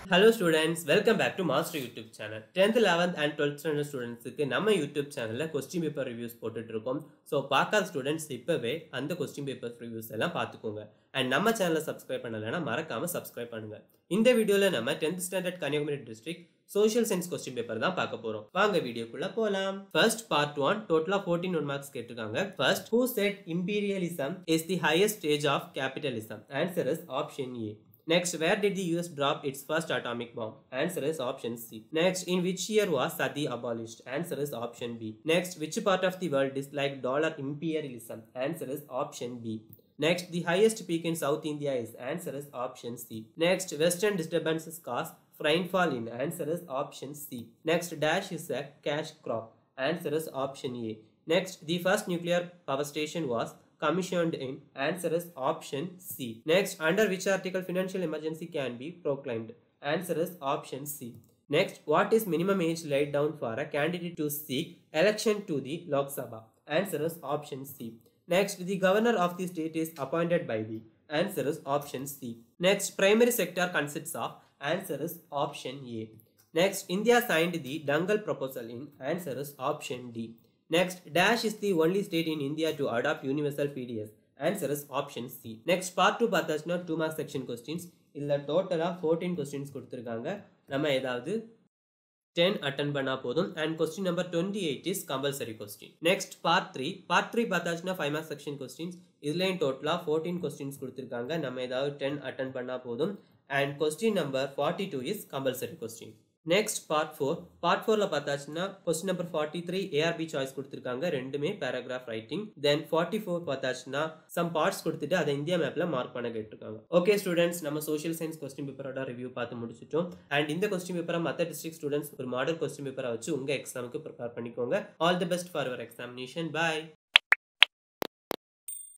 Hello students, welcome back to Master YouTube channel. 10th, 11th and 12th standard students க்கு நம்ம YouTube channelல question paper reviews போட்டுட்டு இருக்கோம். So பார்க்காத students இப்பவே அந்த question paper reviews எல்லாம் பார்த்துக்கோங்க. And நம்ம சேனலை subscribe பண்ணலனா மறக்காம subscribe பண்ணுங்க. இந்த வீடியோல நம்ம 10th standard Kanyakumari district social science question paper தான் பார்க்க போறோம். வாங்க வீடியோக்குள்ள போலாம். First part 1 total of 14 1 marks கேட்டிருக்காங்க. First, who said imperialism is the highest stage of capitalism? Answer is option A. Next, where did the US drop its first atomic bomb? Answer is option C. Next, in which year was sati abolished? Answer is option B. Next, which part of the world disliked dollar imperialism? Answer is option B. Next, the highest peak in South India is? Answer is option C. Next, western disturbances cause rainfall in? Answer is option C. Next, dash is a cash crop? Answer is option A. Next, the first nuclear power station was commissioned in? Answer is option C. Next, under which article financial emergency can be proclaimed? Answer is option C. Next, what is minimum age laid down for a candidate to seek election to the Lok Sabha? Answer is option C. Next, the governor of the state is appointed by the? Answer is option C. Next, primary sector consists of? Answer is option A. Next, India signed the Dangal proposal in? Answer is option D. Next, dash is the only state in India to adopt universal PDS. Answer is option C. Next, part 2 பார்த்தாச்சுன்னா 2 mark section questions. இதில் டோட்டலாக 14 questions கொடுத்துருக்காங்க. நம்ம ஏதாவது 10 attend பண்ணா போதும். And question number 28 is compulsory question. Next, part 3. Part 3 பார்த்தாச்சுன்னா 5 mark section questions. இதில் டோட்டலாக 14 questions கொடுத்துருக்காங்க. நம்ம ஏதாவது 10 attend பண்ணா போதும். And question number 42 is compulsory question. Next, part 4. Part 4ல பார்த்தாச்சுன்னா question number 43 ARB choice கொடுத்துருக்காங்க. ரெண்டுமே paragraph writing. Then 44 பார்த்தாச்சுன்னா some parts கொடுத்துட்டு அதை இந்தியா மேப்ல மார்க் பண்ண கேட்டிருக்காங்க. Okay students, நம்ம social science question paperோட ரிவ்யூ பார்த்து முடிச்சிட்டோம். And இந்த question paper மற்ற district students ஒரு மாடல் question paper வச்சு உங்க எக்ஸாமுக்கு ப்ரிப்பேர் பண்ணிக்கோங்க. All the best for your examination. Bye.